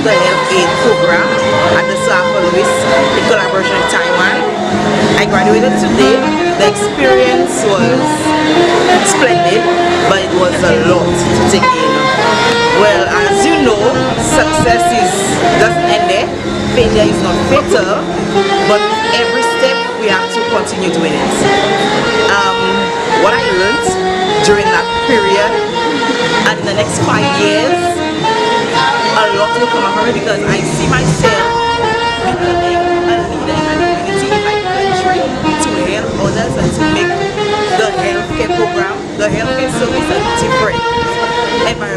the health aid program at the St. Louis in collaboration with Taiwan. I graduated today. The experience was splendid, but it was a lot to take in. Well, as you know, success doesn't end there. Failure is not fatal, but every step we have to continue doing it. What I learned during that period, and in the next 5 years, a lot will come up from it, because I see myself becoming a leader in my community, in my country, to help others and to make the healthcare program, the healthcare service a different environment.